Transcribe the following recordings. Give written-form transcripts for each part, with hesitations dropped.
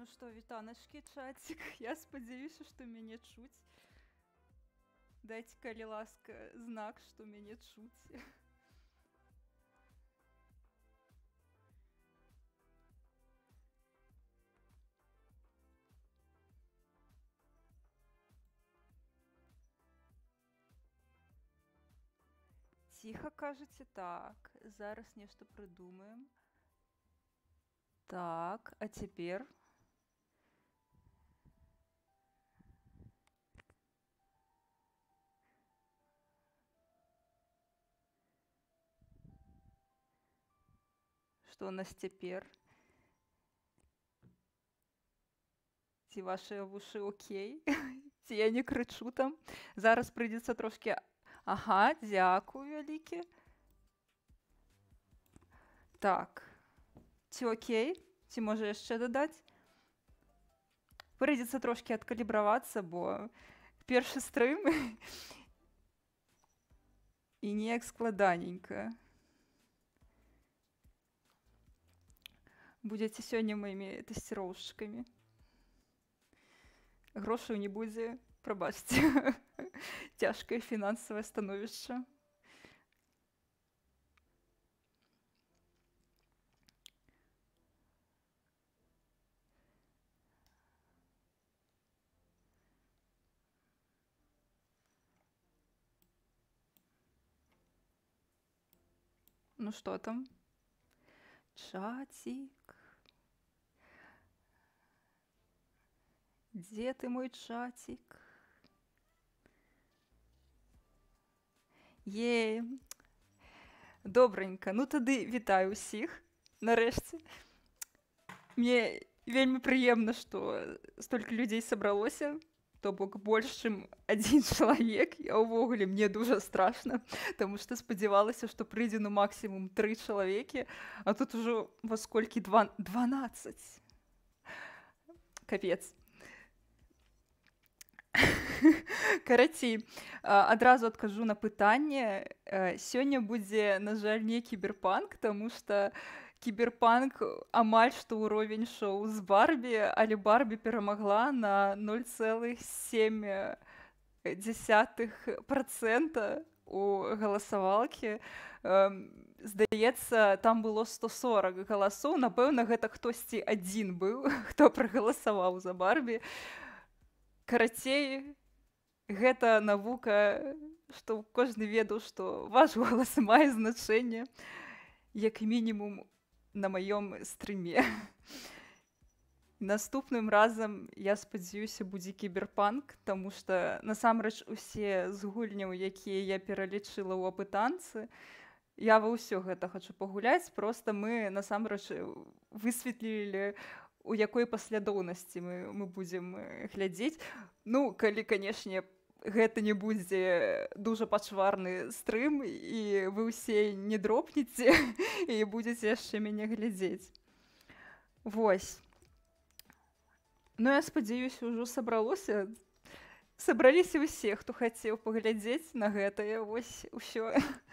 Ну што, вітаначкі, чацік. Я спадзяюся, што мяне чуць. Дайце, калі ласка, знак, што мяне чуць. Ціха, кажаце, так. Зараз нешта прыдумаем. Так, а цяпер? Што ў нас цяпер? Ці вашыя вушы окей? Ці я не крычу там? Зараз прыйдзецца трошкі... Ага, дзякую вялікі. Так. Ці окей? Ці можа яшчэ дадаць? Прыйдзецца трошкі адкалібравацца, бо першы стрым і неяк складаненька. Будзеце сёння маімі тэсціроўшчыкамі. Грошаў не будзе, прабачце. Цяжкае фінансавае становішча. Ну што там? Чацік. Дзе ты, мой чацік? Ей. Добранька. Ну тады вітаю ўсіх. Нарэшце. Мне вельмі прыемна, што столькі людзей сабралося. То бок больш, чым адзін чалавек. Я ўвогуле, мне дужа страшна, таму што спадзявалася, што прыйдзе ну максімум 3 чалавекі, а тут ужо во сколькі 12. Капец. Карацей, адразу адкажу на пытанне. Сёння будзе, на жаль, не кіберпанк, таму што кіберпанк амаль што ўровень шоу з Барбі, але Барбі перамагла на 0,7% у галасавалкі. Здаецца, там было 140 галасоў. Напэўна, гэта хтосьці адзін быў, хто прагаласаваў за Барбі. Карацей, гэта навука, што кожны ведаў, што ваш голас мае значэнне, як мінімум на маём стрыме. Наступным разам, я спадзяюся, будзе кіберпанк, таму што насамрэч усе з гульняў, якія я пералічыла ў апытанцы, я ва ўсё гэта хачу пагуляць, проста мы насамрэч высветлілі, у якой паслядоўнасці мы будзем глядзець. Ну, калі, канешне, гэта не будзе дужа пачварны стрым, і вы ўсе не дропнеце, і будзеце яшчэ мяне глядзець. Вось. Ну, я спадзяюся, ужо сабралося. Сабраліся ўсе, хто хацеў паглядзець на гэтае. Вось усё.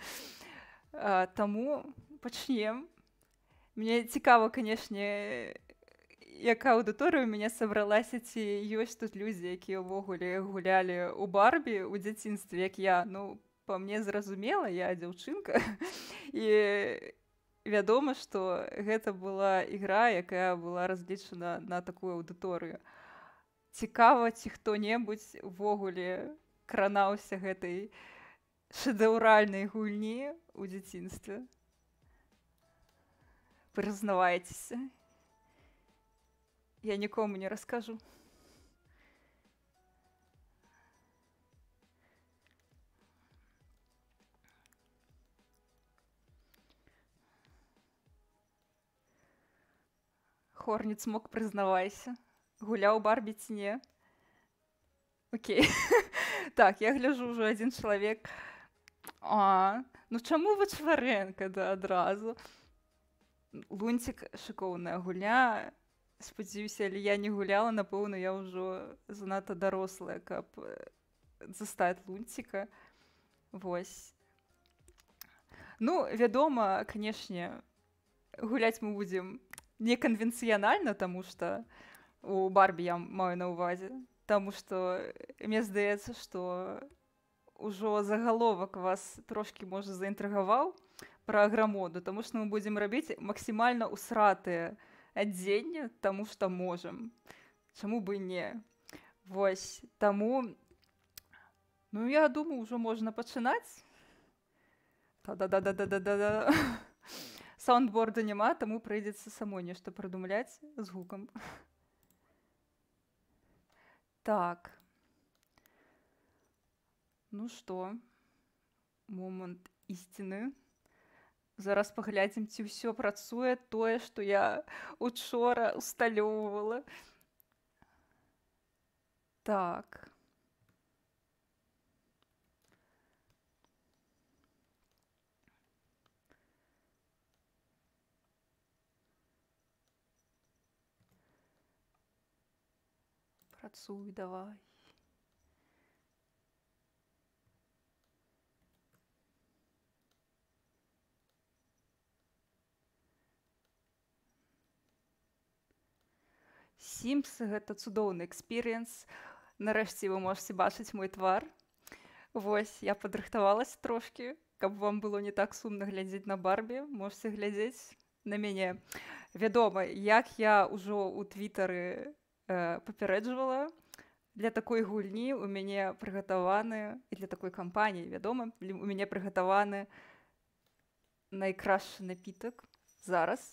Таму пачнем. Мне цікава, канешне, якая аўдыторыя ў мяне сабралася, ці ёсць тут людзі, якія ўвогуле гулялі ў Барбі ў дзяцінстве, як я. Ну, па мне зразумела, я дзяўчынка. І вядома, што гэта была ігра, якая была разлічана на такую аўдыторыю. Цікава, ці хто-небудзь увогуле кранаўся гэтай шэдэўральнай гульні ў дзяцінстве. Прызнавайцеся. Я нікому не раскажу. Хорніц мог, прызнавайся. Гуляў Барбі ці не? Окей. Так, я гляжу ўжо адзін чалавек. Ну чаму Вачварэнка адразу? Лунцік шыкоўная гульня. Спадзяюся, але я не гуляла, напэўна, я ўжо занадта дарослая, каб застаць Лунціка. Вось. Ну, вядома, канешне, гуляць мы будзем неканвенцыянальна, таму што У Барбі я маю на ўвазе. Таму што мне здаецца, што ўжо загаловак вас трошкі, можа, заінтрыгаваў пра аграмоду, таму што мы будзем рабіць максімальна ўсратыя адзенне, таму што можам. Чаму бы не? Вось, таму, ну, я думаю, ўжо можна пачынаць. Та-да-да-да-да-да-да. Саундборда няма, таму прыйдзецца самой нешта прыдумляць з гукам. Так. Ну што, момант ісціны. Зараз паглядзім, ці ўсё працуе тое, што я учора усталёўвала. Так. Працуй давай. Sims — гэта цудоўны экспірыенс. Нарэшце вы можете бачыць мой твар. Вось, я падрыхтавалася трошкі, каб вам было не так сумна глядзець на Барбі. Можете глядзець на мяне. Вядома, як я ўжо ў твітары папярэджвала, для такой гульні у мяне прыгатаваны, і для такой кампаніі, вядома, у мяне прыгатаваны найкрашшы напітак зараз.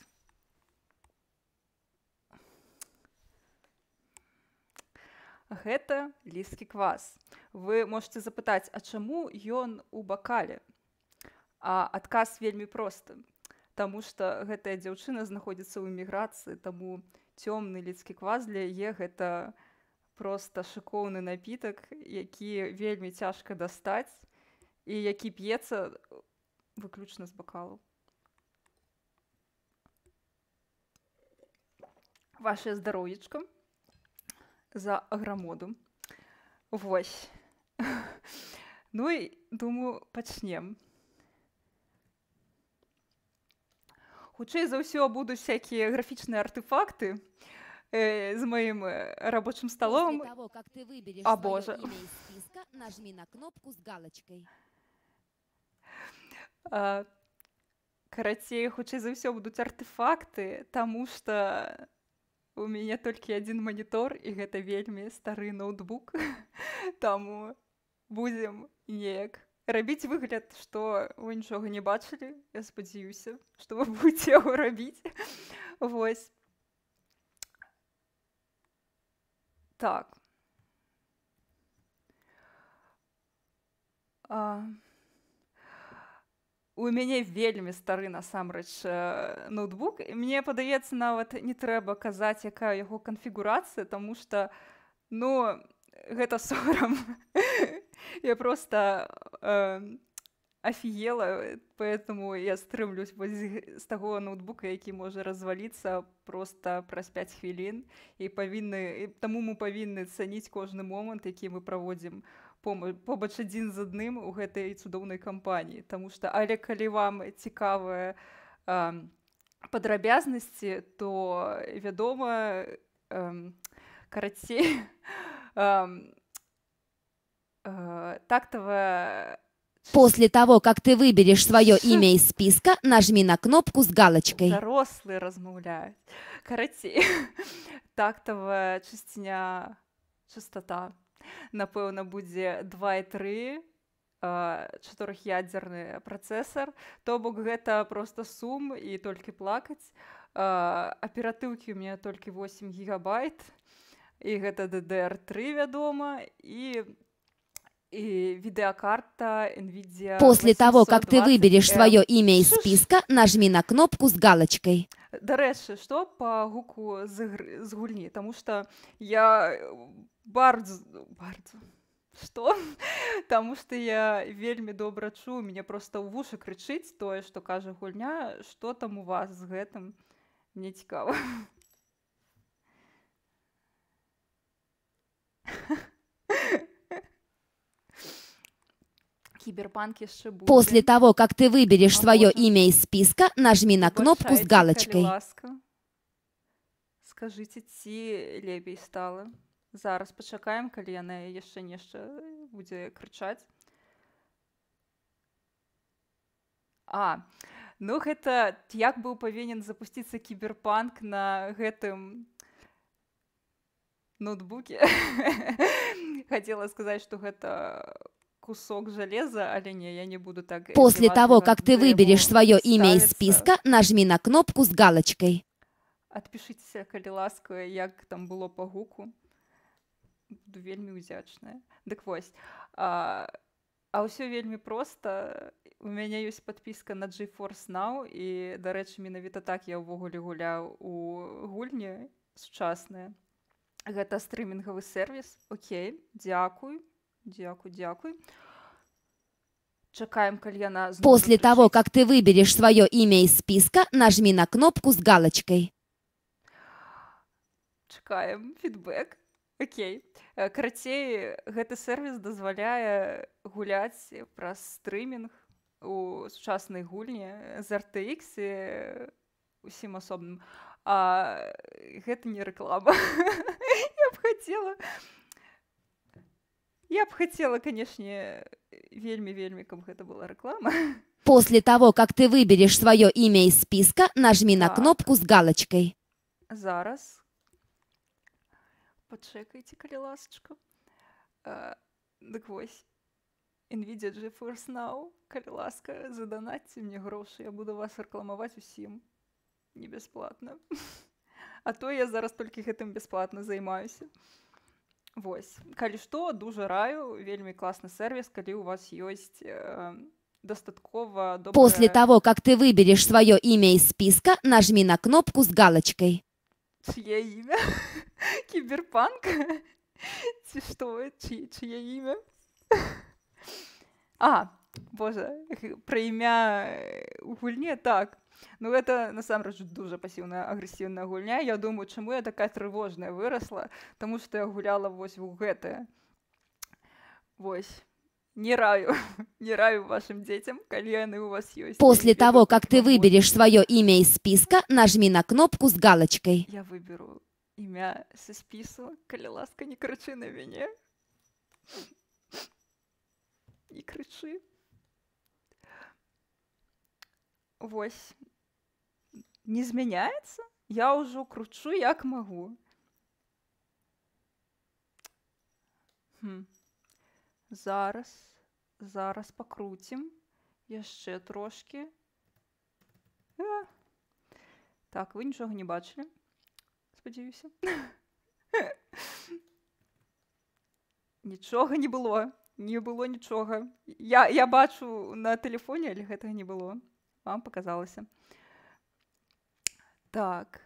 Гэта ліскі квас. Вы можете запытаць, а чаму ён у бакале? А адказ вельмі просты. Таму што гэтая дзяўчына знаходзіцца ў эміграцыі, таму цёмны ліскі квас для яе гэта проста шыкоўны напітак, які вельмі цяжка дастаць і які п'ецца выключна з бакалу. Ваше здароўечка. За аграмоду. Вось. Ну і, думаю, пачнем. Хутчэй за ўсё будуць всякія графічныя артефакты з маім рабочым столом. После того, как ты выберешь О, свое боже. имя из списка, нажми на кнопку с галочкой. Карацей, хутчэй за ўсё будуць артефакты, таму што у мяне толькі адзін манітор, і гэта вельмі стары ноутбук. Таму будзем неяк рабіць выгляд, што вы нічога не бачылі. Я спадзяюся, што вы будзеце яго рабіць. Вось. Так. У мяне вельмі стары насамрэч ноутбук. Мне падаецца, нават не трэба казаць, якая яго канфігурацыя, таму што, ну, гэта сорам. Я проста афігела, поэтому я стрымлюсь з таго ноутбука, які можа разваліцца проста праз 5 хвілін. І таму мы павінны цаніць кожны момант, які мы праводзім побач адзін з адным у гэтай цудоўнай кампаніі. Таму што, але калі вам цікавыя падрабязнасці, то, вядома, карацей, тактовая... После того, как ты выберешь свое имя из списка, нажми на кнопку с галочкой. Дарослыя размаўляюць. Карацей, тактовая частота, напэўна, будзе 2,3, 4-ядзерны працэсар, то бок гэта проста сум і толькі плакаць. Аператыўкі у меня толькі 8 гигабайт, і гэта DDR3, вядома, і видеокарта NVIDIA. После того, как ты выберешь свое имя из списка, нажми на кнопку с галочкой. Дарэчы, што па гуку з гульні? Таму што я Што? Таму што я вельмі добра чую, мяне проста ў вушы крычыць тое, што кажа гульня, што там у вас з гэтым. Мне цікава. Киберпанк яшчэ будзе. После того, как ты выберешь свое имя из списка, нажми на кнопку с галочкой. С Скажыце, ці лепей стала? Зараз пачакаем, калі яна яшчэ нешта будзе крычаць. Ну гэта як быў павінен запусціцца кіберпанк на гэтым ноутбуке. Хацела сказаць, што гэта кусок железа, але не, я не буду так... После того, как ты выберешь свое имя из списка, нажми на кнопку с галочкой. Адпішыцеся, калі ласка, як там было па гуку. Буду вельмі ўдзячная. Дык вось. А ўсё вельмі проста. У мяне ёсць падпіска на GeForce Now, і, дарэчы, менавіта так я ўвогуле гуляў у гульні сучасныя. Гэта стрымінгавы сервіс. Окей, дзякуй. Чакаем, калі яна зноў После заключыць. того, как ты выберешь свое имя из списка, нажми на кнопку с галочкой. Чакаем фідбэк. Окей. Карацей, гэты сервіс дазваляе гуляць праз стрымінг у сучаснай гульні з RTX і усім асобным. А гэта не рэклама. Я б хацела, канешне, вельмі, каб гэта была рэклама. После того, как ты выберешь свое имя из списка, нажми на кнопку с галочкой. Зараз. Пачекайце, калі ласачка. Дык вось. NVIDIA GeForce Now, калі ласка, задонатьце мне грошы, я буду вас рэкламаваць усім. Не бясплатна. А то я зараз толькі гэтым бясплатна займаюся. Вось. Калі што, дужа раю, вельмі класны сервіс, калі у вас ёсць дастаткова добрая... После того, как ты выберешь свое имя из списка, нажми на кнопку с галочкой. Чье имя? Киберпанк? Ці што? Чье имя? Боже, про імя у гульне, так. Ну, это, насамрэч, дуже пасіўная, агрэсіўная гульня. Я думаю, чаму я такая трывожная вырасла, таму што я гуляла вось у гэтае. Вось. Не раю вашим детям, калі яны у вас ёсць. После того, как ты выберешь свое имя из списка, нажми на кнопку с галочкой. Я выберу імя са спісу, калі ласка, не крычы на мяне. Не крычы. Вось. Не змяняецца? Я ўжо кручу, як магу. Зараз пакруцім. Яшчэ трошкі. Так, вы нічога не бачылі? Спадзяюся. Нічога не было. Не было нічога. Я бачу на тэлефоне, але гэтага не было. Вам показалася. Так.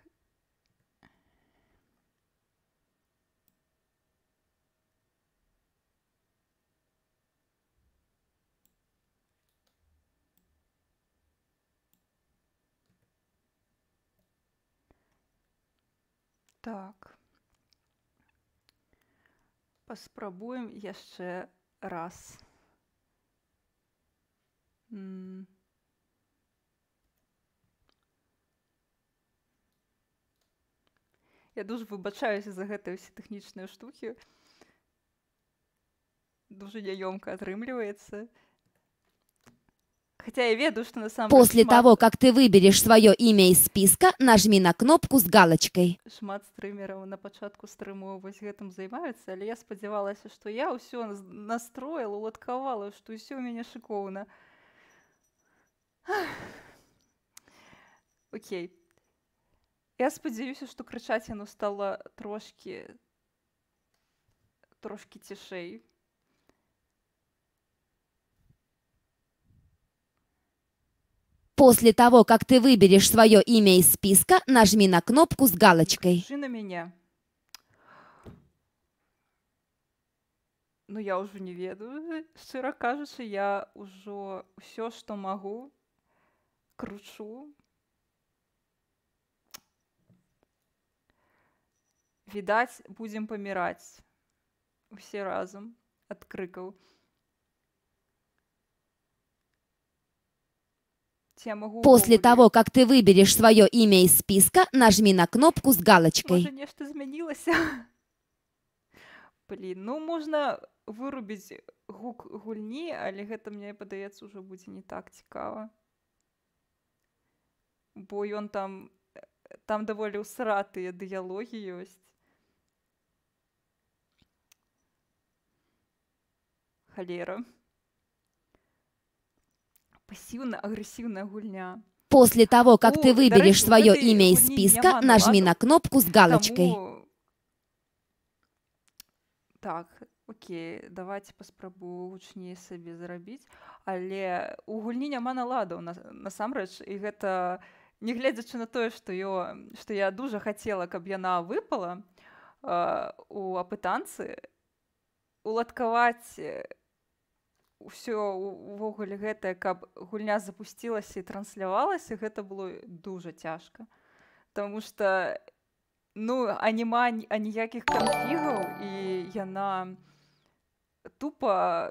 Так. Паспрабуем яшчэ раз. Я дуже выбачаюся за гэтыя ўсе тэхнічныя штукі. Дуже няёмка атрымліваецца. Хотя я ведаю, что на самом деле... После того, как ты выберешь свое имя из списка, нажми на кнопку с галочкой. Шмат стрымераў на пачатку стрыму вось гэтым займаюцца, але я спадзявалася, што я ўсё настроила, уладкавала, што ўсё ў мяне шыкоўна. Окей. Я спадзяюся, што крычаць яно стала трошкі цішэй. После того, как ты выберешь свое имя из списка, нажми на кнопку с галочкой. Крычы на мяне. Ну, я ўжо не ведаю. Шчыра кажучы, я ўжо ўсё, што магу, кручу. Відаць, будзем паміраць. Усе разам ад крыкаў. Ці я магу После ўвогуле? того, как ты выберешь свое имя из списка, нажми на кнопку с Можа, галочкой. нешта змянілася? Блін, ну можна вырубіць гук гульні, але гэта, мне падаецца, ўжо будзе не так цікава. Бо ён там даволі ўсратыя дыялогі ёсць. Халера. Пассіўна-агрэсіўная гульня. После того, как ты выберешь Дарэчы, у свое гэтай имя из гульні списка, няма нажми на наладаў, кнопку с галочкой. таму... Так, окей, давайте паспрабую гучней сабе зрабіць. Але у гульні няма наладаў, насамрэч, і гэта, нягледзячы на тое, што я дужа хацела, каб яна выпала у апытанцы, уладкаваць ўсё увогуле гэтае, каб гульня запусцілася і транслявалася, гэта было дужа цяжка. Таму што няма аніякіх канфігаў, і яна тупа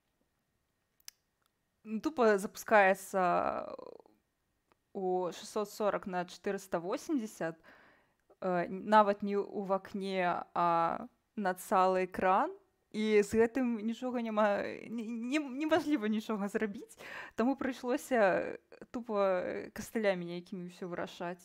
запускаецца у 640 на 480, нават не ў вакне, а на цэлы экран, і з гэтым нічога няма, немажліва нічога зрабіць, таму прыйшлося тупа кастылямі нейкімі ўсё вырашаць.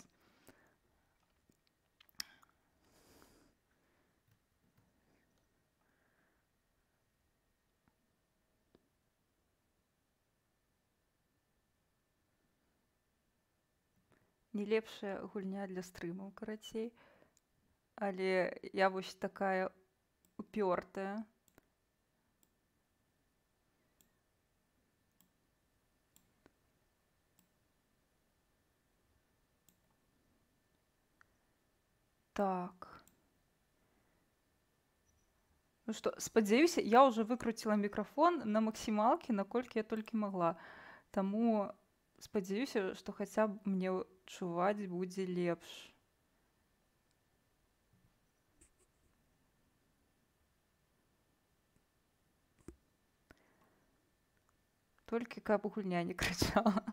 Не лепшая гульня для стрымаў, карацей. Але я вось такая упёртая. Так. Ну што, спадзяюся, я ўжо выкруціла мікрафон на максімалкі, наколькі я толькі магла. Таму спадзяюся, што хаця б мне чуваць будзе лепш. Толькі каб гульня не крычала.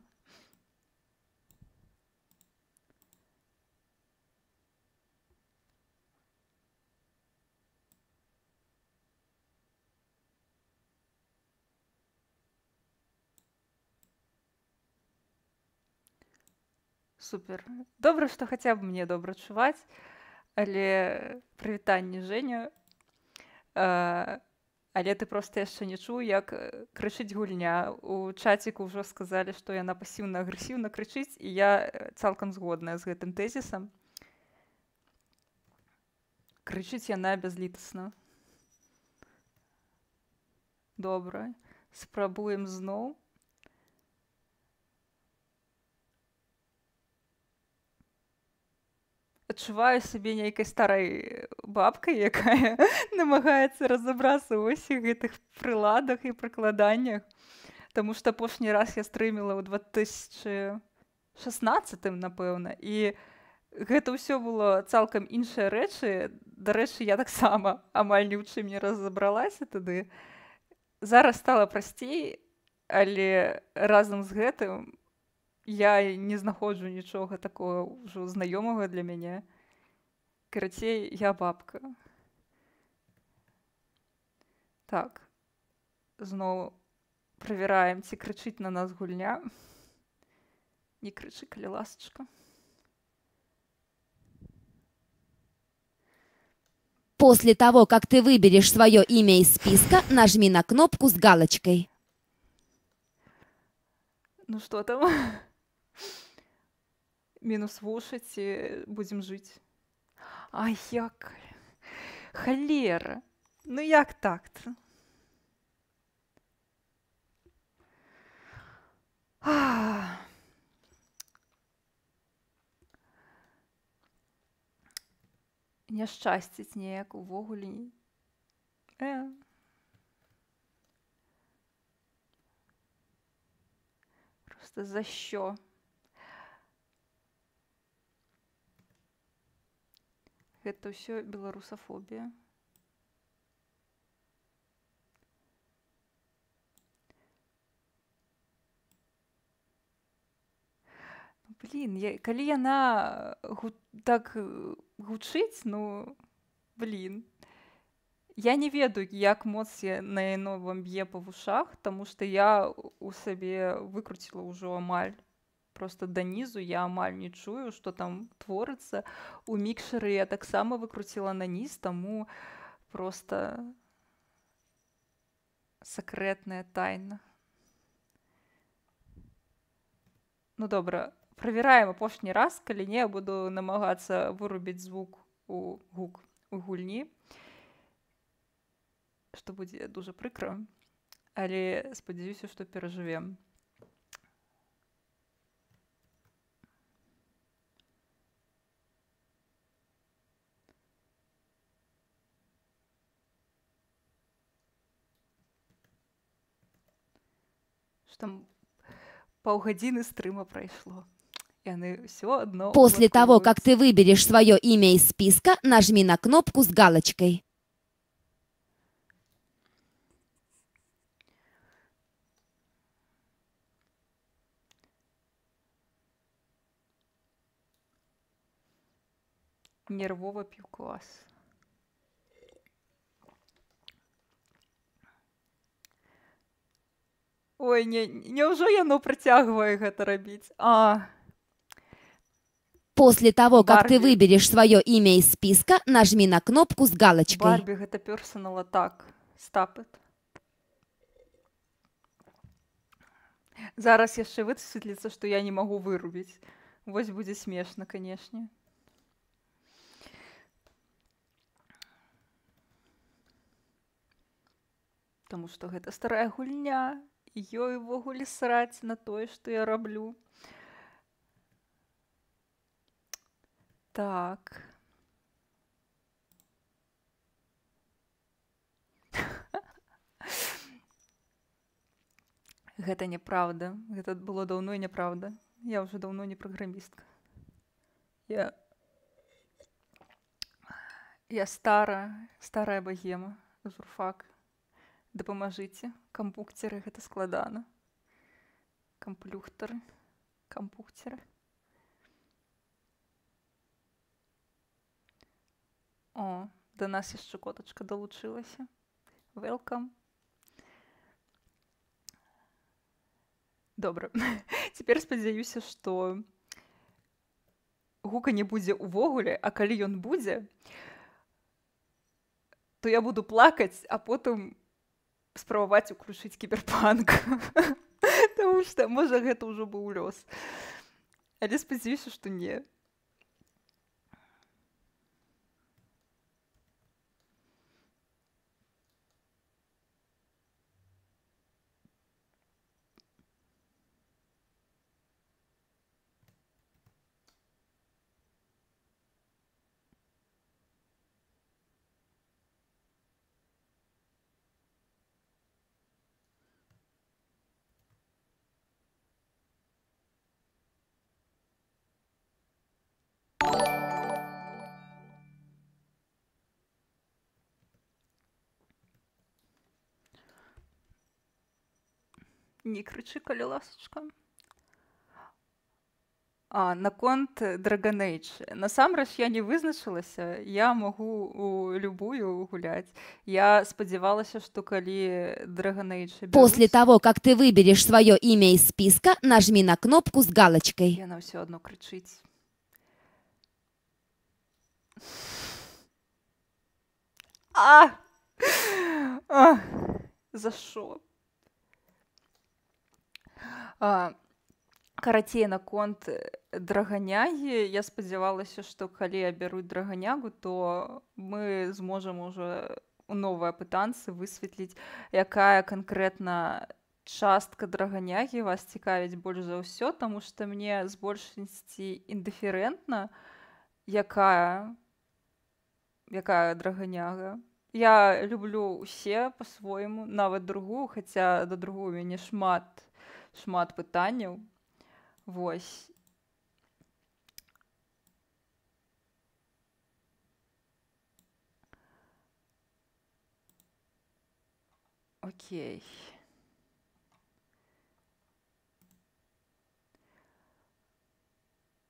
Супер. Добра, што хаця б мне добра чуваць, але прывітанне, Жэня. Але ты проста яшчэ не чуў, як крычыць гульня. У чаціку ўжо сказалі, што яна пасіўна-агрэсіўна крычыць, і я цалкам згодная з гэтым тэзісам. Крычыць яна бязлітасна. Добра. Спрабуем зноў. Адчуваю сябе нейкай старай бабкай, якая намагаецца разабрацца ў усіх гэтых прыладах і прыкладаннях. Таму што апошні раз я стрыміла ў 2016, напэўна, і гэта ўсё было цалкам іншыя рэчы. Дарэчы, я таксама амаль ні ў чым не разабралася тады. Зараз стала прасцей, але разам з гэтым я не знаходжу нічога такого ўжо знаёмага для мяне. Карацей, я бабка. Так. Зноў правяраем, ці крычыць на нас гульня. Не крычы, калі ласачка. После того, как ты выберешь свое имя из списка, нажми на кнопку с галочкой. Ну што там? Мінус вушы, ці будзем жыць? Ай, як... Халера! Ну як так-то? Няшчасціць неяк увогуле. Просто за що? Гэта ўсё беларусафобія. Блін, калі яна так гучыць, ну, блін. Я не ведаю, як моцна яно вам б'е па вушах, таму што я у сабе выкруціла ўжо амаль просто данізу, я амаль не чую, што там творыцца. У мікшеры я таксама выкруціла на ніз, таму просто сакрэтная тайна. Ну добра, правяраем апошні раз, калі не, я буду намагацца вырубіць звук у гульні, што будзе дуже прыкра, але спадзяюся, што перажывем. Што там паўгадзіны стрыма прайшло. Яны ўсё адно После того, как уладкоўваюцца. ты выберешь свое имя из списка, нажми на кнопку с галочкой. Нервова п'ю квас. Ой, няўжо яно працягвае гэта рабіць? После того, как ты Барби. выберешь свое имя из списка, нажми на кнопку с галочкой. Барбі гэта персонал атак. Stop it. Зараз яшчэ высветліцца, што я не магу вырубіць. Вось будзе смешна, канешне. Таму што гэта старая гульня, і ёй увогуле сраць на тое, што я раблю. Так. Гэта няправда. Гэта было даўно і няправда. Я ўжо даўно не праграмістка. Я старая багема, журфак. Дапамажыце. Кампукцеры гэта складана. Камплюхтары. Кампукцеры. О, да нас яшчэ котачка далучылася. Welcome. Добра. Цяпер спадзяюся, што гука не будзе ўвогуле, а калі ён будзе, то я буду плакаць, а потым спрабаваць уключыць кіберпанк. Таму што, можа, гэта ўжо быў лёс. Але спадзяюся, што не. Не крычы, калі ласачка. Наконт Dragon Age. Насамрэч я не вызначылася, я магу у любую гуляць. Я спадзявалася, што калі Dragon Age бяруць... После того, как ты выберешь свое имя из списка, нажми на кнопку с галочкой. Яна ўсё адно крычыць. За што? Карацей, наконт драганягі, я спадзявалася, што калі я бяру драганягу, то мы зможам ужо у новыя пытанцы высветліць, якая канкрэтна частка драганягі вас цікавіць больш за ўсё, таму што мне з большасці індыферэнтна, якая драганяга. Я люблю ўсе па-свойму, нават другую, хаця да другую у мяне шмат пытанняў. Вось. Окей.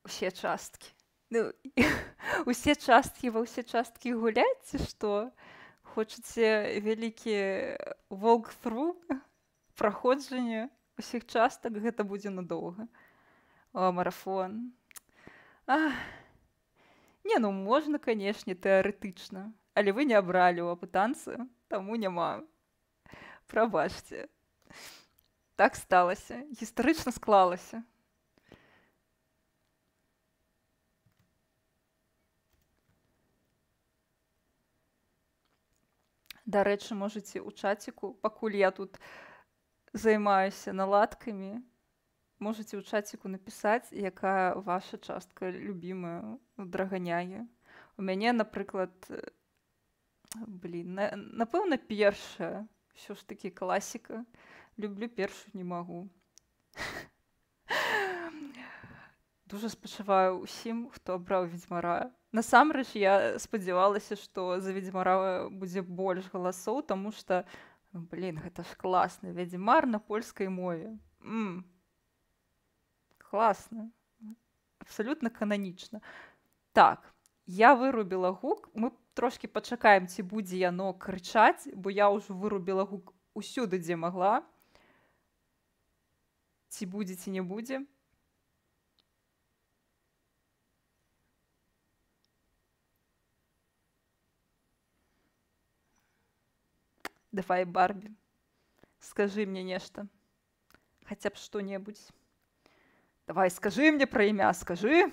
усе часткі. Ну, усе часткі ва ўсе часткі гуляць, ці што? Хочаце вялікі walkthrough, праходжанне усіх частак, гэта будзе надоўга. О, марафон. Не, ну можна, канешне, тэарэтычна, але вы не абралі ў апытанцы, таму няма. Прабачце. Так сталася, гістарычна склалася. Дарэчы, можаце ў чаціку, пакуль я тут займаюся наладкамі, можаце ў чаціку напісаць, якая ваша частка любімая ў драганягі. У мяне, напрыклад, напэўна, першая, ўсё ж такі класіка. Люблю першую, не магу. Дужа спачуваю ўсім, хто абраў ведзьмара. Насамрэч, я спадзявалася, што за ведзьмара будзе больш галасоў, таму што, гэта ж класны ведзьмар на польскай мове. Класна. Абсалютна кананічна. Так, я вырубіла гук. Мы трошкі пачакаем, ці будзе яно крычаць, бо я ўжо вырубіла гук усюды, дзе магла. Ці будзе, ці не будзе. Давай, Барбі, скажи мне нешта. Хаця б што-небудзь. Давай, скажи мне пра імя, скажи.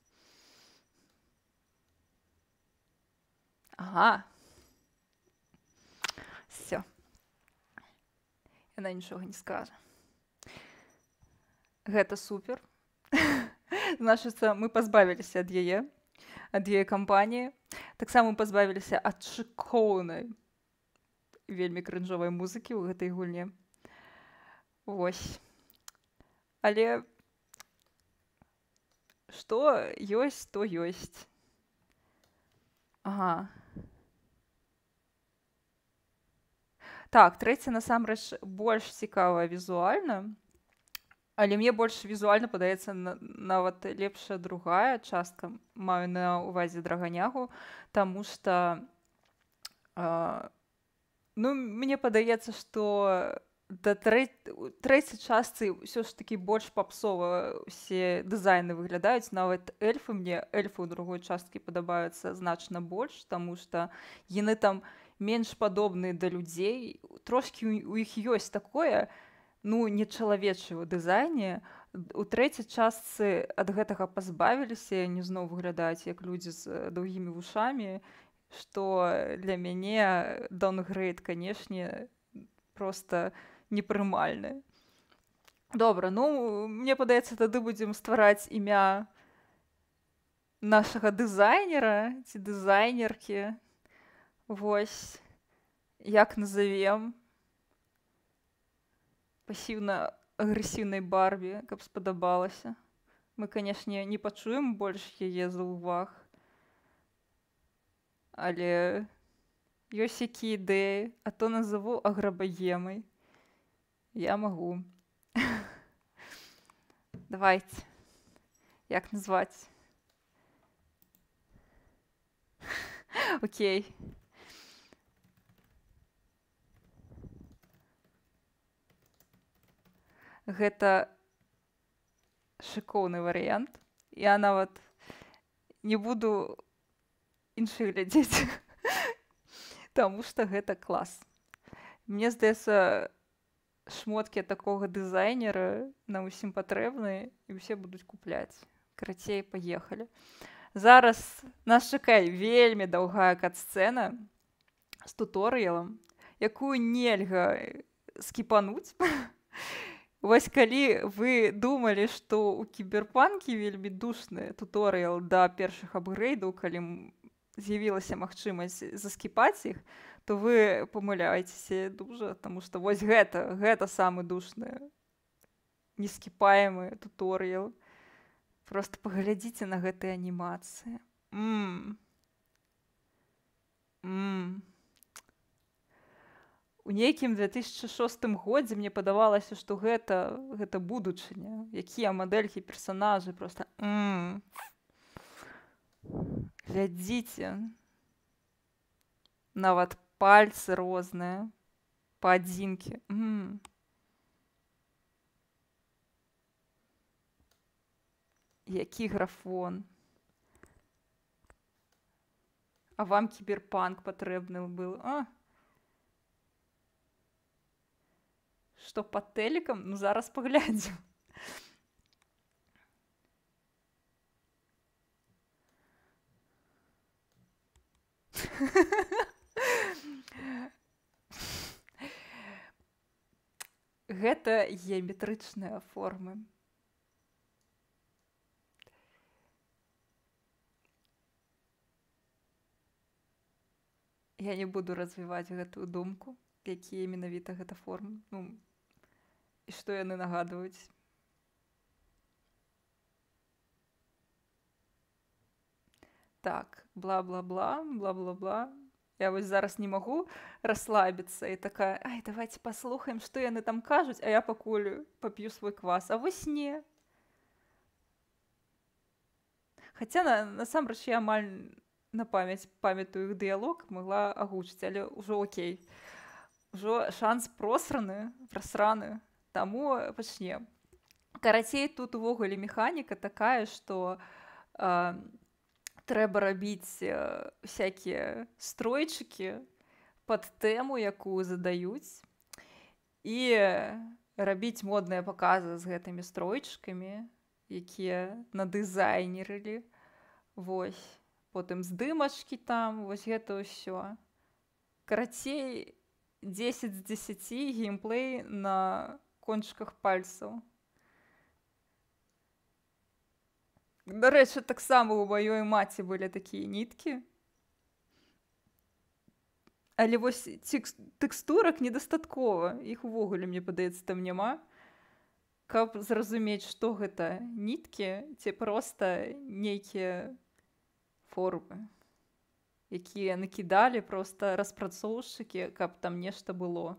Ага. Всё. Яна нічога не скажа. Гэта супер. Значыцца, мы пазбавіліся ад яе кампаніі. Таксама мы пазбавіліся ад шыкоўнай вельмі крынжовай музыкі ў гэтай гульне. Вось. Але што ёсць, то ёсць. Ага. Так, трэця насамрэч больш цікавая візуальна, але мне больш візуальна падаецца нават лепшая другая частка, маю на ўвазе драганягу, таму што мне падаецца, што да трэцяй частцы ўсё ж такі больш папсова ўсе дызайны выглядаюць. Нават эльфы ў другой часткі падабаюцца значна больш, таму што яны там менш падобныя да людзей. Трошкі у іх ёсць такое, нечалавечае ў дызайне. У трэцяй частцы ад гэтага пазбавіліся, яны зноў выглядаюць як людзі з доўгімі вушамі, што для мяне даунгрэйд, канешне, проста непрымальны. Добра, мне падаецца, тады будзем ствараць імя нашага дызайнера ці дызайнеркі. Вось, як назовем? Пасіўна-агрэсіўнай Барбі, каб спадабалася. Мы, канешне, не пачуем больш яе за ўваг. Але ёсць якія ідэі, а то назову аграбагемай. Я магу. Давайте. Як назваць? Окей. Гэта шыкоўны варыянт. Я нават не буду іншых глядзець, таму што гэта клас. Мне здаецца, шмоткі такога дызайнера нам усім патрэбны і ўсе будуць купляць. Карацей, паехалі. Зараз нас чакае вельмі даўгая кат-сцэна з туторыялам, якую нельга скіпануць. Вось калі вы думалі, што ў кіберпанкі вельмі душны туторыял да першых апгрэйдаў, калі з'явілася магчымасць заскіпаць іх, то вы памыляецеся дужа, таму што вось гэта самы душны, нескіпаемы туторыял. Просто паглядзіце на гэтыя анімацыі. У нейкім 2006 годзе мне падавалася, што гэта будучыня, якія мадэлькі персанажы просто глядзіце, нават пальцы розныя, паадзінкі. Які графон. А вам кіберпанк патрэбны быў? Што па тэлікам? Ну, зараз паглядзім. Гэта геаметрычныя формы. Я не буду развіваць гэтую думку, якія менавіта гэта формы. Ну, і што яны нагадваюць. Так, бла-бла-бла, бла-бла-бла. Я вось зараз не магу расслабіцца і такая, ай, давайте паслухаем, што яны там кажуць, а я пакуль пап'ю свой квас. А вось не. Хаця, насамрэч, я амаль на памятаю іх дыялог, магла агучыць, але ўжо окей. Ужо шанс просраны, таму пачнем. Карацей, тут увогуле механіка такая, што трэба рабіць всякія стройчыкі пад тэму, якую задаюць, і рабіць модныя паказы з гэтымі стройчыкамі, якія надызайнерылі. Вось. Потым здымачкі там, вось гэта ўсё. Карацей, 10 з 10 геймплей на кончыках пальцаў. Дарэчы, таксама у маёй маці былі такія ніткі. Але вось тэкстурак недастаткова. Іх увогуле, мне падаецца, там няма. Каб зразумець, што гэта ніткі, ці проста нейкія формы, якія накідалі проста распрацоўшчыкі, каб там нешта было.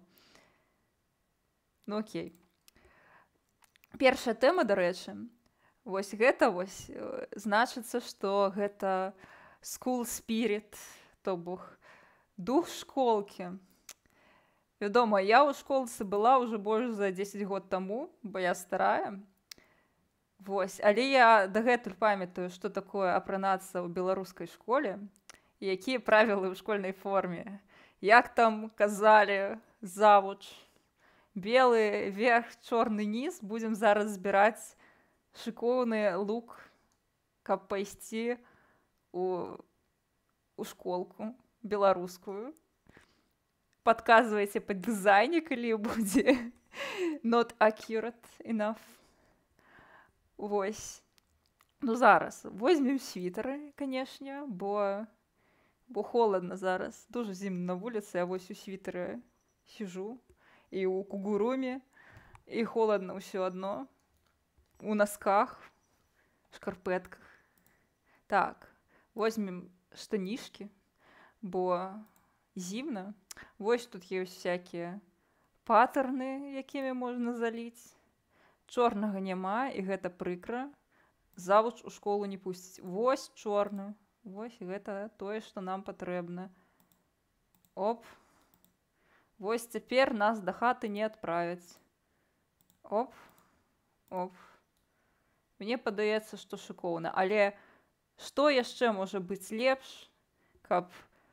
Ну окей. Першая тэма, дарэчы, вось гэта вось значыцца, што гэта school spirit, то бок дух школкі. Вядома, я ў школцы была ўжо больш за 10 год таму, бо я старая. Вось, але я дагэтуль памятаю, што такое апранацца ў беларускай школе, і якія правілы ў школьнай форме. Як там казалі завуч, белы верх, чорны низ, будзем зараз збіраць шыкоўны лук, каб пайсці у школку беларускую. Падказвайце пад дызайне, калі будзе not accurate enough. Вось. Ну зараз возьмем світары, канешне, бо холодна зараз. Дуже зімна на вуліцы, я вось у світары сижу. І ў кугуруме, і холодна ўсё адно. У носках, шкарпэтках. Так, возьмем штанішкі, бо зімна. Вось тут ёсць всякія паттерны, якімі можна заліць. Чорнага няма, і гэта прыкра. Завуч у школу не пусціць. Вось чорны. Вось гэта тое, што нам патрэбна. Оп. Вось цяпер нас да хаты не адправяць. Оп. Оп. Мне падаецца, што шыкоўна. Але што яшчэ можа быць лепш, каб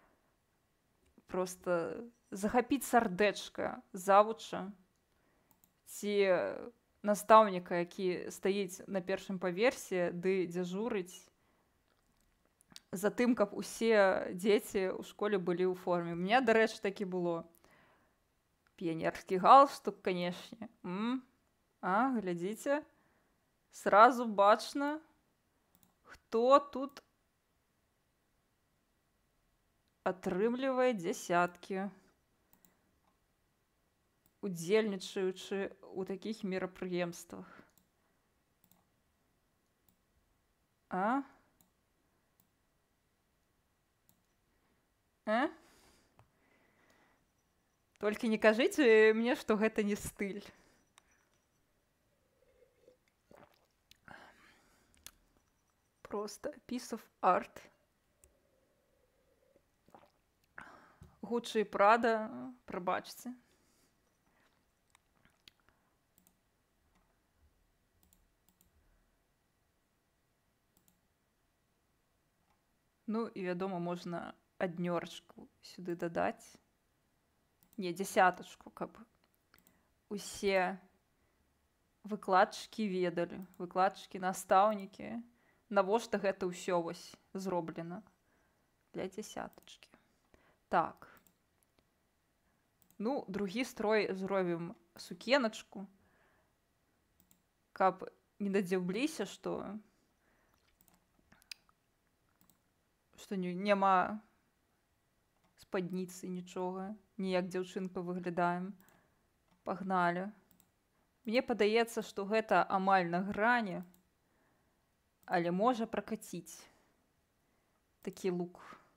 проста захапіць сардэчка завуча ці настаўніка, які стаіць на першым паверсе, ды дзяжурыць за тым, каб усе дзеці ў школе былі ў форме. У меня, дарэчы, такі было. Піянерскі галстук, канешне. Глядзіце. Сразу бачна, хто тут атрымлівае дзясяткі, удзельнічаючы ў такіх мерапрыемствах. Толькі не кажыце мне, што гэта не стыль. Просто piece of art. Гуччи і Прада, прабачце. Ну і, вядома, можна аднёрачку сюды дадаць. Не, дзясятачку, каб усе выкладчыкі ведалі, выкладчыкі, настаўнікі, навошта гэта ўсё вось зроблена для дзясятачкі. Так. Ну, другі строй зробім сукеначку, каб не дадзіўліся, што няма спадніцы, нічога, ніяк дзяўчынка выглядаем. Пагналі. Мне падаецца, што гэта амаль на грані, але можа пракаціць такі лук.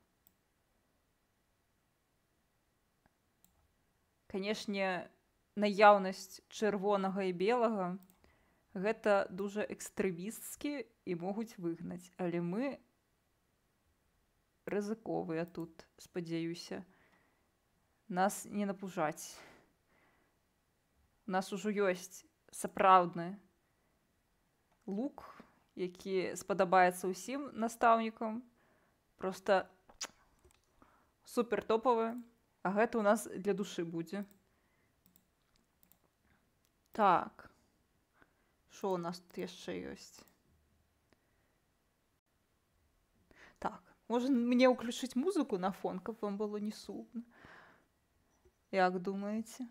Канешне, наяўнасць чырвонага і белага гэта дужа экстрэмісцкі і могуць выгнаць, але мы рызыковыя тут, спадзяюся. Нас не напужаць. У нас ужо ёсць сапраўдны лук, які спадабаецца ўсім настаўнікам. Проста супер топавы, а гэта ў нас для душы будзе. Так. Што ў нас тут яшчэ ёсць? Так. Можа мне ўключыць музыку на фон, каб вам было не сумна? Як думаеце?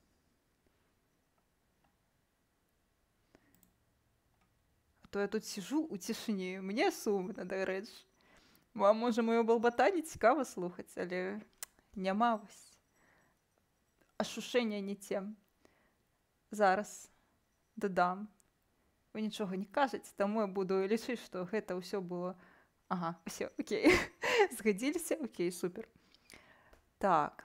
А то я тут сижу ў цішыні, мне сумна, дарэчы. Вам, можа, маё балбатанне цікава слухаць, але няма вось. Ашушэнне не тем. Зараз дадам. Вы нічога не кажаце, таму я буду лічыць, што гэта ўсё было. Ага, все, окей. Згадзіліся? Окей, супер. Так.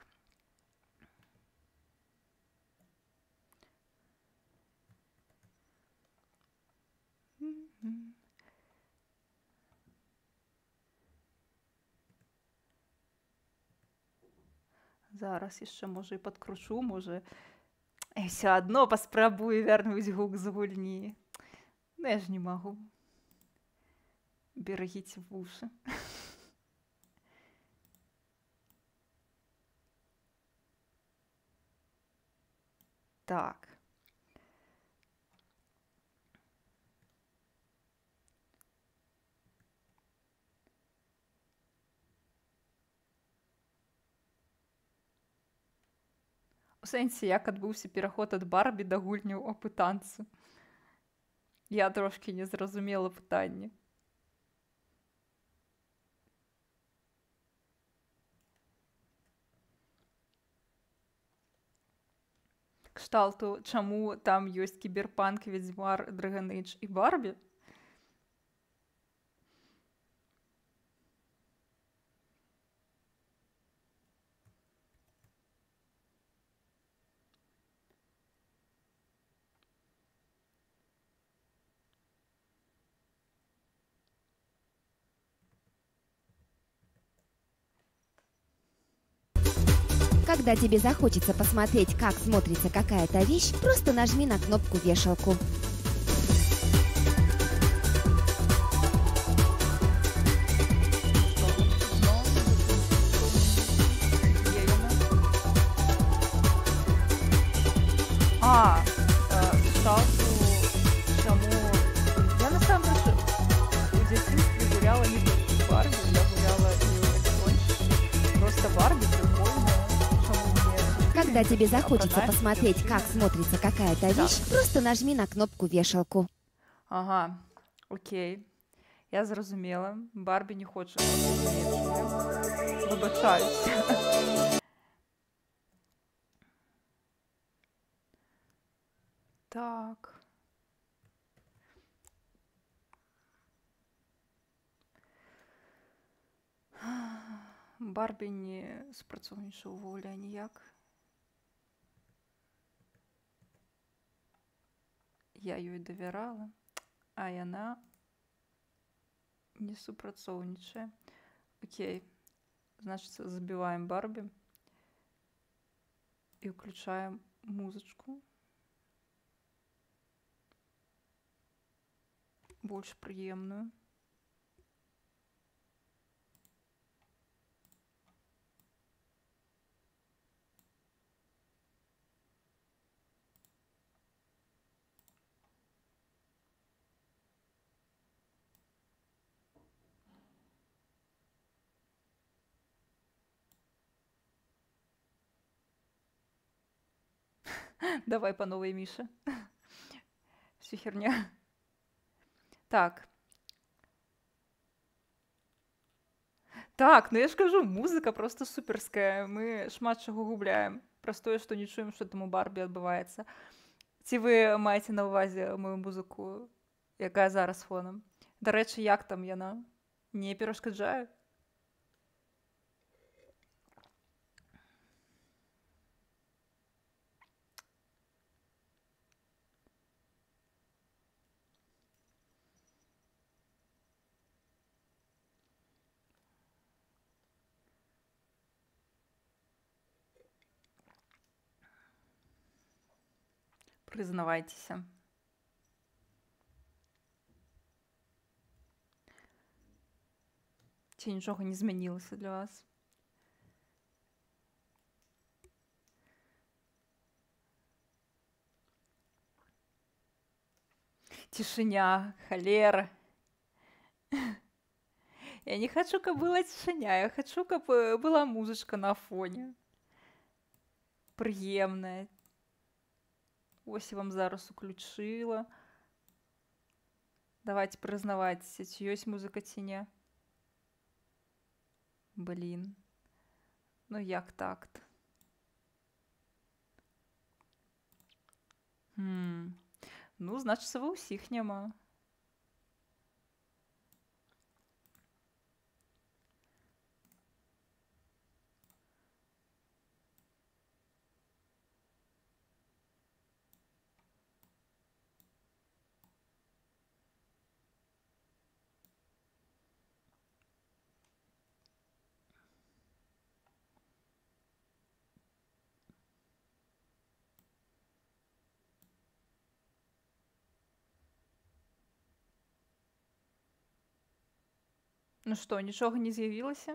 Зараз яшчэ, можа, і падкручу, можа, ўсё адно паспрабую вярнуць гук з гульні. Ну, я ж не магу. Берегите вушы. Так. У сэнсе, як адбыўся пераход ад Барбі да гульняў апытанцы? Я трошкі не зразумела пытанне. Кшталту, чаму там ёсць кіберпанк, ведзьмар, Dragon Age і Барбі? Когда тебе захочется посмотреть, как смотрится какая-то вещь, просто нажми на кнопку вешалку. Кшталту, чаму... Я насамрэч у дзяцінстве гуляла не толькі ў Барбі, я гуляла і ў электрончыкі. Просто Барбі прикольная. Когда тебе захочется посмотреть, как смотрится какая-то вещь, просто нажми на кнопку вешалку. Ага, окей. Я зразумела. Барбі не хоча. Выбачаюся. Так. Барбі не спрацоўнічаў увогуле ніяк. я ёй давярала, а яна не супрацоўнічае. Окей, значыцца, забіваем Барбі і ўключаем музычку. Больш прыемную. Давай по новой, Миша. Всё херня. Так. Так, ну я ж кажу, музыка просто суперская. Мы шмат чаго губляем. Праз тое, што не чуем, што там у Барбі адбываецца. Ці вы маеце на ўвазе мою музыку, якая зараз фонам? Дарэчы, як там яна? Не перашкаджае? Прызнавайцеся. Ці нічога не змянілася для вас? Тишиня, холера. Я не хочу, каб была тишиня, я хочу, каб была музычка на фоне. Прыемная. Ось я вам зараз уключила. Давайте прызнавайцеся, ці ёсць музыка ці не. Блин. Ну як так-то? Ну, значыцца, ва ўсіх няма. Ну што, нічога не з'явілася?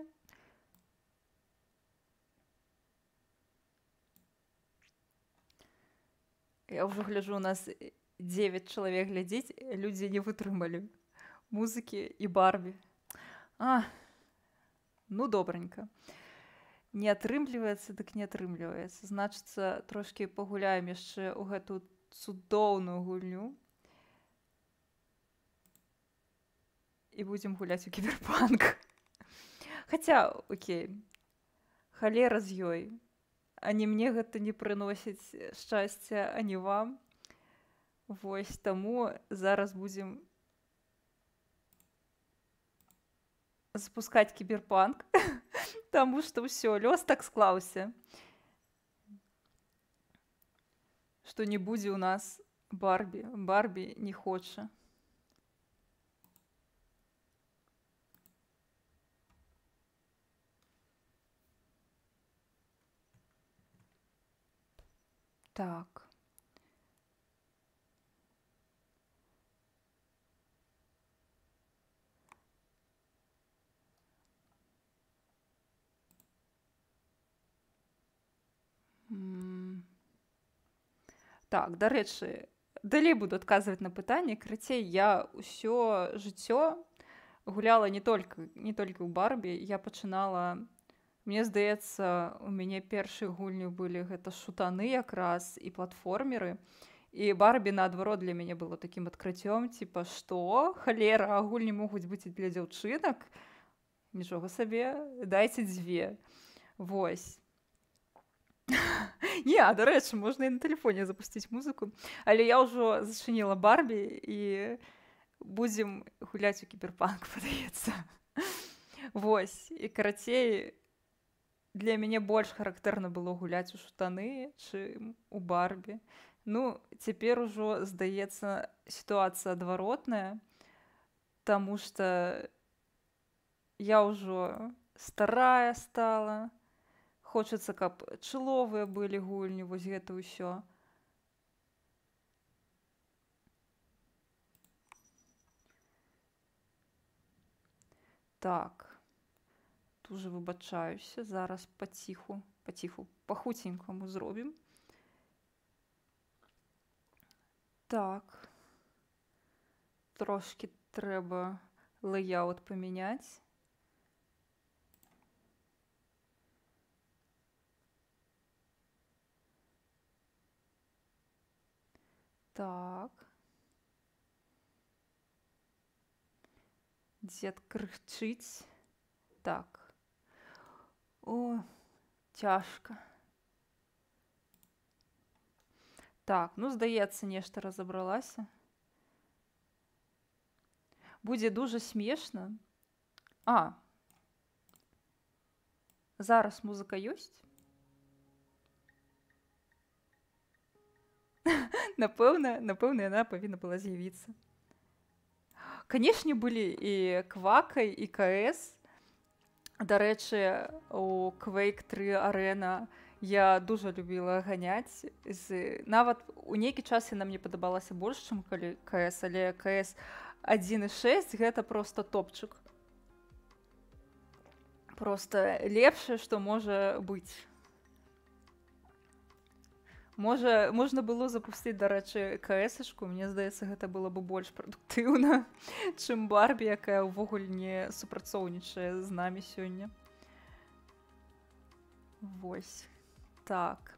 Я ўжо гляджу, у нас 9 чалавек глядзіць, людзі не вытрымалі музыкі і Барбі. Ну добранька. Не атрымліваецца, дык не атрымліваецца. Значыцца, трошкі пагуляем яшчэ ў гэту цудоўную гульню. І будзем гуляць у кіберпанк. Хаця, окей, халера з ёй. Ані мне гэта не прыносіць шчасця, ані вам. Вось, таму зараз будзем запускаць кіберпанк, таму што ўсё, лёс так склаўся, што не будзе ў нас Барбі. Барбі не хоча. Так. Так, дарэчы, далей буду адказваць на пытанні. Карацей, я ўсё жыццё гуляла не толькі ў Барбі. Я пачынала, мне здаецца, у мяне першыя гульні былі гэта шутаны якраз і платформеры. І Барбі, наадварот, для мяне было такім адкрыццём, типа, што? Халера, а гульні могуць быць і для дзяўчынак? Нічога сабе, дайце 2. Вось. Не, дарэчы, можна і на тэлефоне запусціць музыку. Але я ўжо зачыніла Барбі і будзем гуляць у кіберпанк, падаецца. Вось. І карацей, для мяне больш характэрна было гуляць у шутаны, чым у Барбі. Ну, цяпер ужо, здаецца, сітуацыя адваротная, таму што я ўжо старая стала, хочацца, каб чыловыя былі гульні, вось гэта ўсё. Так, дуже выбачаюся, зараз паціху, пахуценькаму зробім. Так, трошки трэба лейаут памяняць. Так. Дзед крычыць. Так. О, цяжка. Так, ну, здаецца, нешта разабралася. Будзе дуже смешна. Зараз музыка ёсць? Напэўна, яна павінна была з'явіцца. Канешне, былі і Квакай, і КС. Дарэчы, у Quake 3 Arena я дуже любіла ганяць. Нават у нейкі час яна мне падабалася больш, чым калі КС, але КС 1.6 гэта проста топчык. Проста лепшае, што можа быць. Можна было запусціць, дарэчы, КС-шку. Мне здаецца, гэта было бы больш прадуктыўна, чым Барбі, якая ўвогуле не супрацоўнічае з намі сёння. Вось. Так.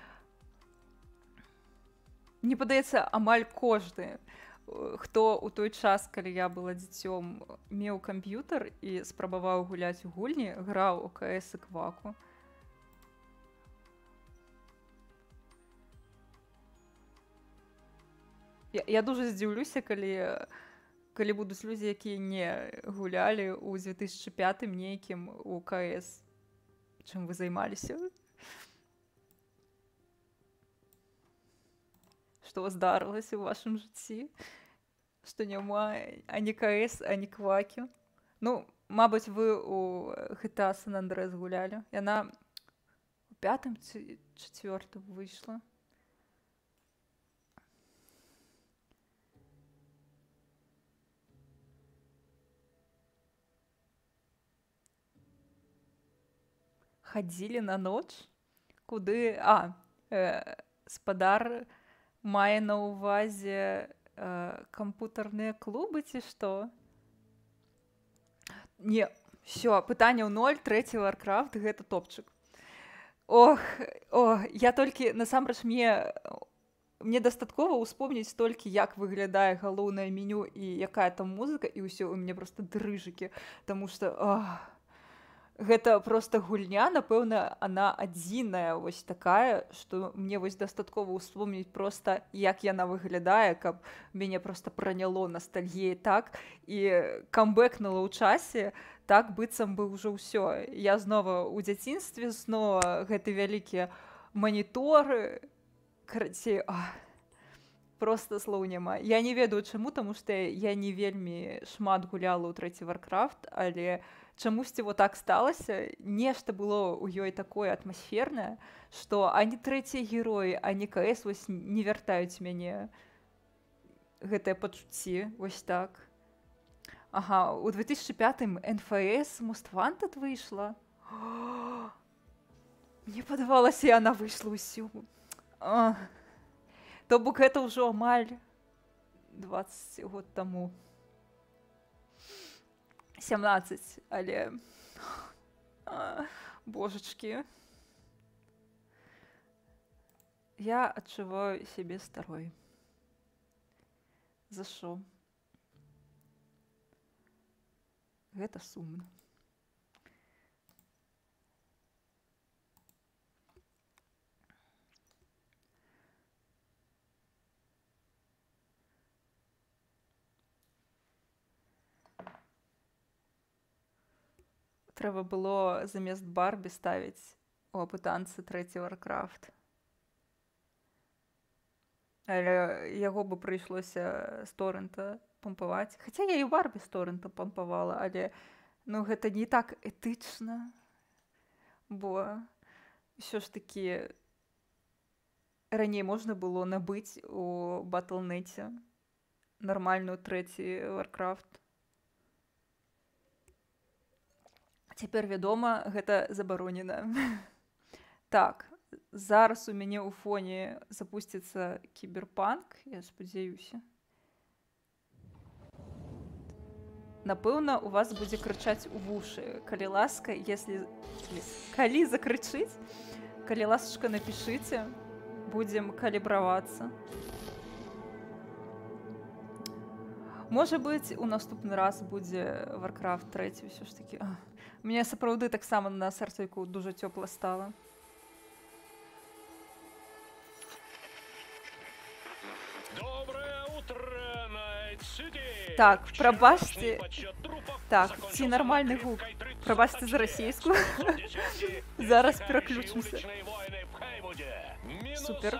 Мне падаецца, амаль кожны, хто ў той час, калі я была дзіцём, меў камп'ютар і спрабаваў гуляць у гульні, граў у КС і Кваку. Я дуже здзіўлюся, калі будуць людзі, якія не гулялі ў 2005 нейкім у КС. Чым вы займаліся? Што здарылася ў вашым жыцці? Што няма ані КС, ані Квакі? Ну, мабыць, вы ў GTA San Andreas гулялі. Яна у 5-м ці 4-м выйшла. Хадзілі на ноч? Куды? Спадар мае на ўвазе кампутарныя клубы ці што? Не, всё, пытанняў 0, 3 Warcraft, гэта топчык. Я толькі, насамрэч, мне дастаткова ўспомніць толькі, як выглядае галоўнае меню і якая там музыка, і ўсё, у мяне проста дрыжыкі, таму што, гэта проста гульня, напэўна, она адзіная вось такая, што мне вось дастаткова ўспомніць проста, як яна выглядае, каб мяне проста праняло ностальгіяй так, і камбэкнула ў часе, так быццам бы ўжо ўсё. Я знова ў дзяцінстве, снова гэты вялікі манітор, карацей, проста слоў няма. Я не ведаю чаму, таму што я не вельмі шмат гуляла ў 3 Warcraft, але чамусьці вот так сталася, нешта было ў ёй такое атмасфернае, што ані 3 героі, ані КС вось не вяртаюць мяне гэтыя пачуцці, вось так. У 2005-м НФС Most Wanted выйшла. Мне падавалася, яна выйшла ўсю. То бок гэта ўжо амаль 20 год таму. 17, але... Божачкі. Я адчуваю сябе старой. За што? Гэта сумна. Трэба было замест Барбі ставіць у апытанцы 3 Warcraft. Але яго бы прыйшлося з торрента пампаваць. Хаця я і Барбі з торрента пампавала, але ну гэта не так этычна, бо ўсё ж такі раней можна было набыць у Battle.net нармальную трэці Warcraft. Цяпер, вядома, гэта забаронена. Так, зараз у мяне ў фоне запусціцца кіберпанк, я спадзяюся. Напэўна, у вас будзе крычаць у вушы. Калі ласка, калі закрычыць, калі ласачка, напішыце, будзем калібравацца. Можа быць, у наступны раз будзе Warcraft 3 ўсё ж такі. Мне сапраўды таксама на сэрцайку дужа цёпла стала. Доброе утро, Найт-Сити! Так, прабачце. Так, ці нармальны гук? Прабачце за расейскую. Зараз пераключымся. Супер.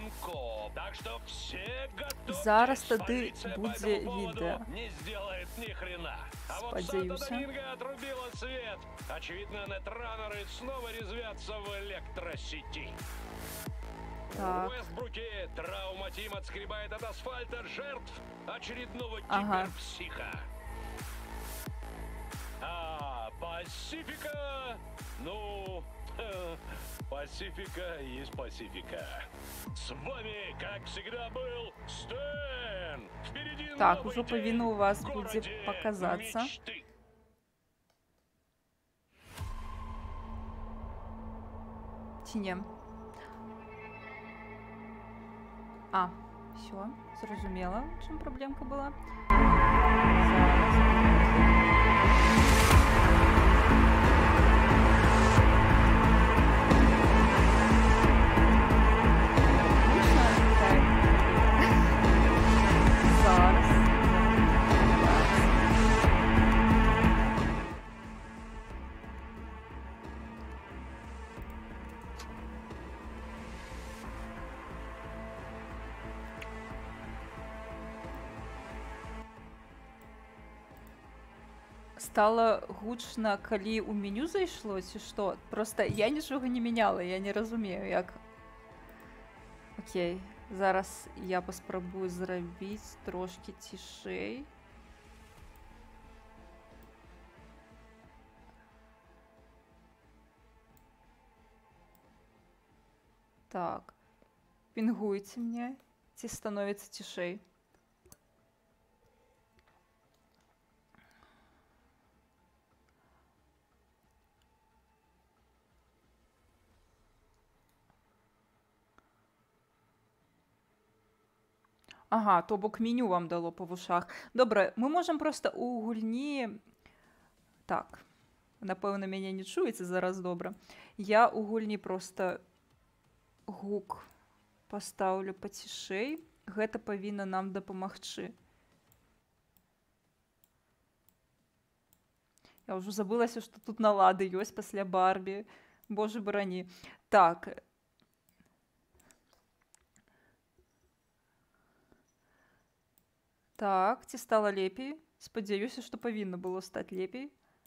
Зараз тады будзе відэо. Спадзяюся. Очевидно, нетранеры снова резвятся в электросети. Так. В Уэстбруке травма-тим отскребает от асфальта жертв очередного киберпсиха. А Пасифика... Ну... Пасифика есть Пасифика. С вами, как всегда, был Стэн. Впереди так, уже павінна у вас будзе паказацца. Ці не? А, все, зразумела, в чым праблемка была. Стало гучна, калі ў меню зайшло, ці што? Просто я нічога не мяняла, я не разумею, як... Окей, зараз я паспрабую зрабіць трошки цішэй. Так, пінгуйце мне, ці становіцца цішэй. Ага, то бок меню вам дало па вушах. Добра, мы можам проста ў гульні... Так, напэўна, мяне не чуеце зараз добра. Я ў гульні проста гук пастаўлю пацішэй. Гэта павінна нам дапамагчы. Я ўжо забылася, што тут налады ёсць пасля Барбі. Божа барані. Так... Так, ці стала лепей? Спадзяюся, што павінна было стаць лепей.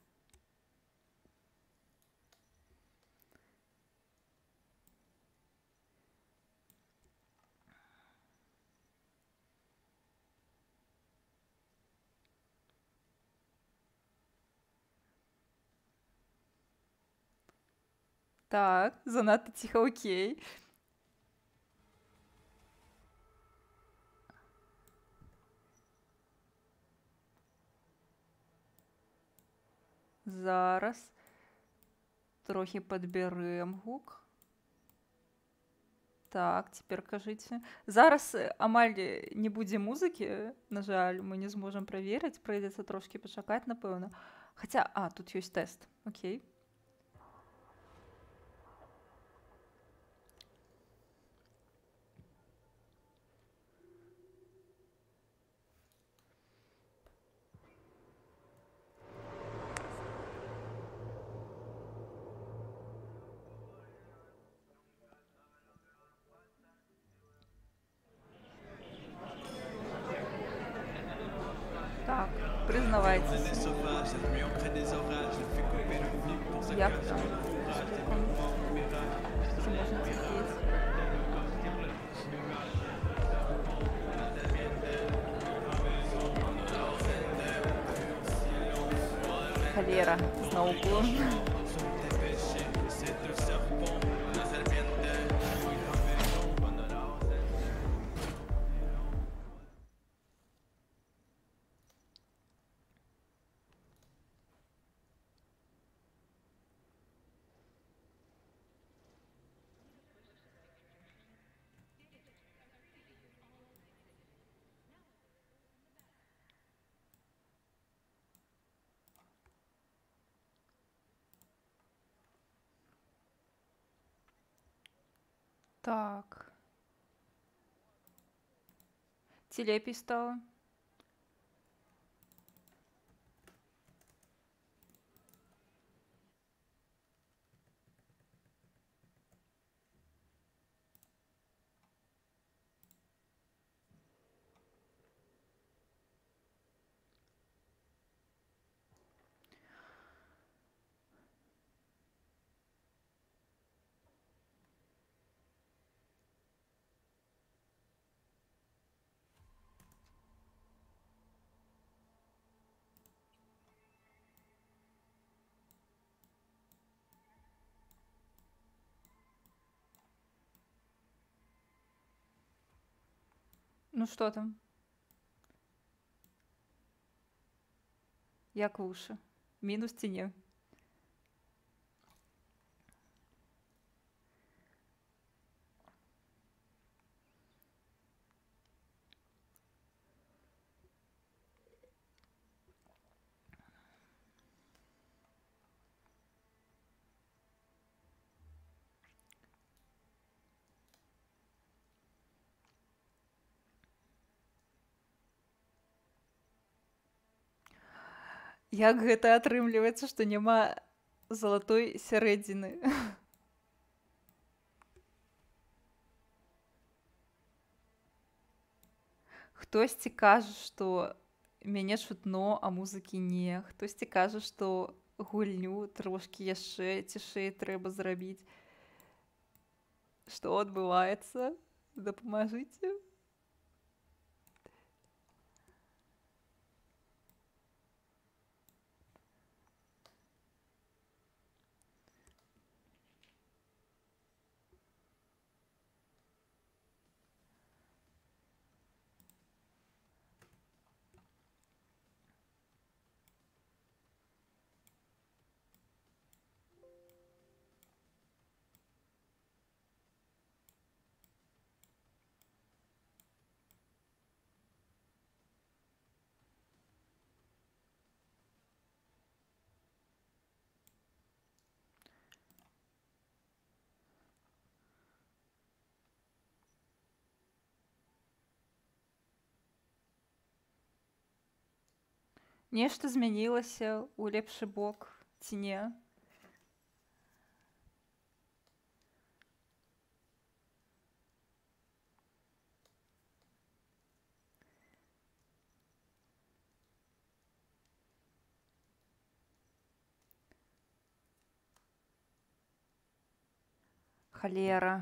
Так, занадта ціха, окей. Зараз трохі падбярэм гук. Так, цяпер кажыце. Зараз амаль не будзе музыкі, на жаль, мы не зможам праверыць, прыйдзецца трошкі пачакаць, напэўна. Хаця, тут ёсць тэст, окей. Признавайтесь. Як там? Ці можна терпеть? Холера, знову. Так. Телепий стало. Ну что там? Як лучше? Минус ці ні? Як гэта атрымліваецца, што няма залатой сярэдзіны? Хтосьці кажа, што мяне чутно, а музыкі не. Хтосьці кажа, што гульню трошкі яшчэ цішэй трэба зрабіць. Што адбываецца? Дапамажыце. Нешта змянілася ў лепшы бок ці не? Холера.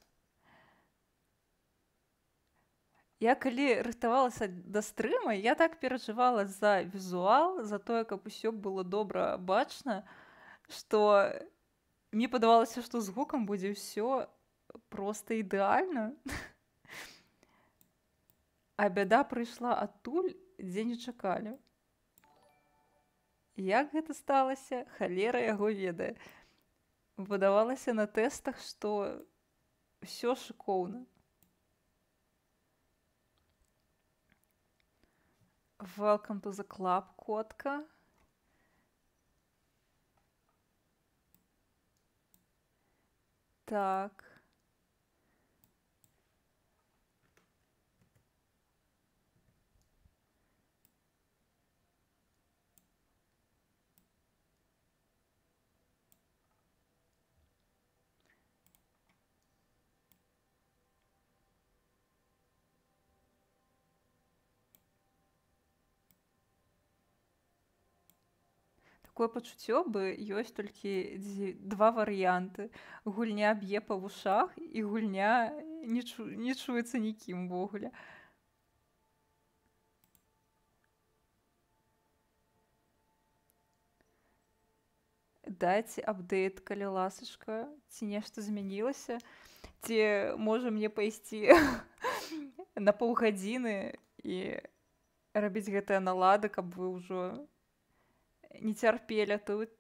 Я калі рыхтавалася да стрыма, я так перажывала за візуал, за тое, каб усё было добра бачна, што мне падавалася, што з гукам будзе ўсё проста ідэальна. А бяда прыйшла адтуль, дзе не чакалі. Як гэта сталася, халера яго ведае. Падавалася на тэстах, што ўсё шыкоўна. Welcome to the club, котка. Так. такое пачуццё бы ёсць толькі два варыянты. Гульня б'е па вушах і гульня не чуецца нікім увогуле. Дайце апдэйт, калі ласачка, ці нешта змянілася, ці можа мне пайсці на паўгадзіны і рабіць гэтыя налады, каб вы ўжо не цярпелі тут.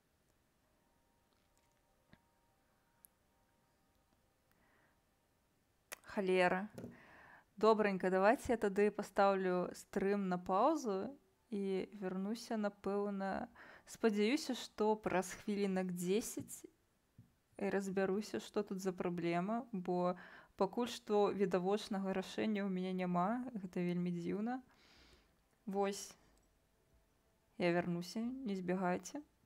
Халера. Добранька, давайте я тады пастаўлю стрым на паўзу і вярнуся, напэўна, спадзяюся, што праз хвілінак 10 і разбяруся, што тут за праблема, бо пакуль што відавочнага рашэння ў мяне няма, гэта вельмі дзіўна. Вось, я вярнуся, не збягайце.